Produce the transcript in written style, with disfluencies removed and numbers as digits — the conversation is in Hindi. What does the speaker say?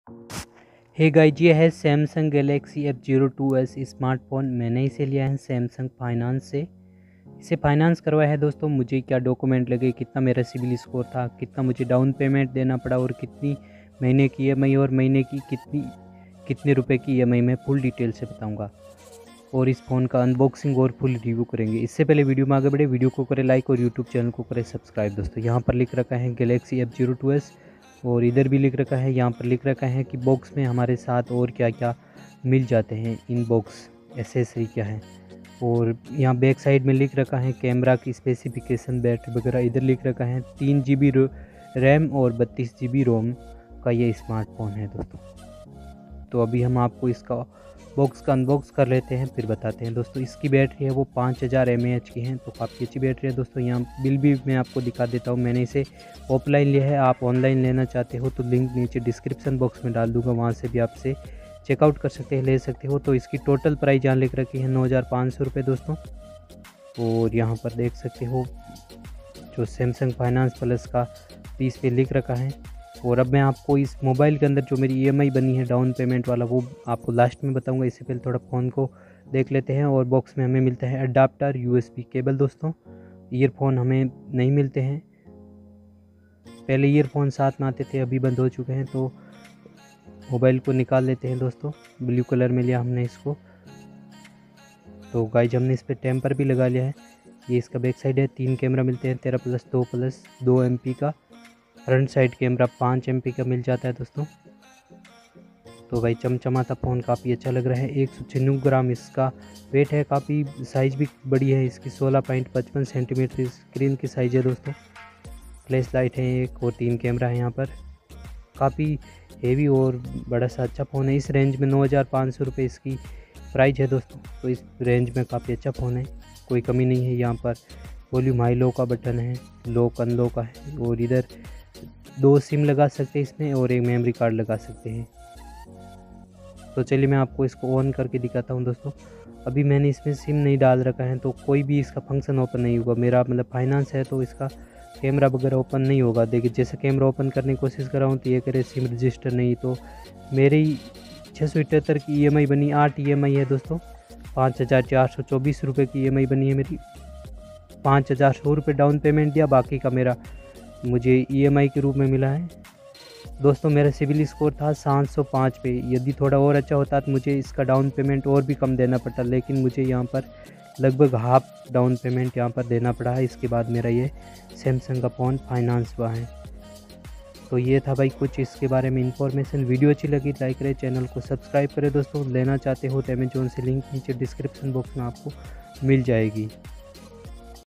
हे गाइज, ये है सैमसंग गैलेक्सी F02s स्मार्टफ़ोन। मैंने इसे लिया है सैमसंग फाइनेंस से। इसे फाइनेंस करवाया है दोस्तों। मुझे क्या डॉक्यूमेंट लगे, कितना मेरा सिबिल स्कोर था, कितना मुझे डाउन पेमेंट देना पड़ा और कितनी महीने की EMI और महीने की कितने रुपए की EMI मैं फुल डिटेल से बताऊंगा। और इस फ़ोन का अनबॉक्सिंग और फुल रिव्यू करेंगे। इससे पहले वीडियो में आगे बढ़े, वीडियो को करें लाइक और यूट्यूब चैनल को करें सब्सक्राइब। दोस्तों यहाँ पर लिख रखा है गैलेक्सी F02s और इधर भी लिख रखा है, यहाँ पर लिख रखा है कि बॉक्स में हमारे साथ और क्या क्या मिल जाते हैं, इन बॉक्स एसेसरी क्या है। और यहाँ बैक साइड में लिख रखा है कैमरा की स्पेसिफिकेशन, बैटरी वगैरह। इधर लिख रखा है 3 GB रैम और 32 GB रोम का ये स्मार्टफोन है दोस्तों। तो अभी हम आपको इसका बॉक्स का अनबॉक्स कर लेते हैं, फिर बताते हैं। दोस्तों इसकी बैटरी है वो 5000 mAh की है, तो काफ़ी अच्छी बैटरी है दोस्तों। यहाँ बिल भी मैं आपको दिखा देता हूँ। मैंने इसे ऑफलाइन लिया है, आप ऑनलाइन लेना चाहते हो तो लिंक नीचे डिस्क्रिप्शन बॉक्स में डाल दूँगा, वहाँ से भी आपसे चेकआउट कर सकते हैं, ले सकते हो। तो इसकी टोटल प्राइस यहाँ लिख रखी है 9500 रुपये दोस्तों। और यहाँ पर देख सकते हो जो सैमसंग फाइनेंस प्लस का पीस पे लिख रखा है। और अब मैं आपको इस मोबाइल के अंदर जो मेरी EMI बनी है डाउन पेमेंट वाला, वो आपको लास्ट में बताऊंगा। इससे पहले थोड़ा फ़ोन को देख लेते हैं। और बॉक्स में हमें मिलता है अडाप्टर, USB केबल दोस्तों। ईयरफोन हमें नहीं मिलते हैं, पहले ईयरफोन साथ में आते थे, अभी बंद हो चुके हैं। तो मोबाइल को निकाल लेते हैं दोस्तों। ब्लू कलर में लिया हमने इसको। तो गाइज हमने इस पर टेम्पर भी लगा लिया है। ये इसका बैक साइड है। 3 कैमरा मिलते हैं, 13+2+2 MP का। फ्रंट साइड कैमरा 5 MP का मिल जाता है दोस्तों। तो भाई चमचमाता फ़ोन काफ़ी अच्छा लग रहा है। 196 ग्राम इसका वेट है, काफ़ी साइज़ भी बड़ी है इसकी। 16.55 सेंटीमीटर स्क्रीन की साइज़ है दोस्तों। फ्लैश लाइट है एक और 3 कैमरा है यहाँ पर। काफ़ी हेवी और बड़ा सा अच्छा फ़ोन है। इस रेंज में 9500 रुपये इसकी प्राइस है दोस्तों। तो इस रेंज में काफ़ी अच्छा फ़ोन है, कोई कमी नहीं है। यहाँ पर वॉल्यूम हाई लो का बटन है, लॉक अनलॉक का है। और इधर 2 सिम लगा सकते हैं इसमें और एक मेमोरी कार्ड लगा सकते हैं। तो चलिए मैं आपको इसको ऑन करके दिखाता हूँ दोस्तों। अभी मैंने इसमें सिम नहीं डाल रखा है, तो कोई भी इसका फंक्शन ओपन नहीं होगा। मेरा मतलब फाइनेंस है तो इसका कैमरा वगैरह ओपन नहीं होगा। देखिए जैसे कैमरा ओपन करने की कोशिश कर रहा हूँ तो ये करे सिम रजिस्टर नहीं। तो मेरी 678 की EMI बनी, 8 EMI है दोस्तों। 5424 रुपये की EMI बनी है मेरी। 5100 रुपये डाउन पेमेंट दिया, बाकी का मेरा मुझे EMI के रूप में मिला है दोस्तों। मेरा सिबिल स्कोर था 705 पे। यदि थोड़ा और अच्छा होता तो मुझे इसका डाउन पेमेंट और भी कम देना पड़ता, लेकिन मुझे यहाँ पर लगभग हाफ डाउन पेमेंट यहाँ पर देना पड़ा है। इसके बाद मेरा ये सैमसंग का फ़ोन फाइनेंस हुआ है। तो ये था भाई कुछ इसके बारे में इंफॉर्मेशन। वीडियो अच्छी लगी लाइक करें, चैनल को सब्सक्राइब करें दोस्तों। लेना चाहते हो तो अमेजोन से लिंक नीचे डिस्क्रिप्शन बॉक्स में आपको मिल जाएगी।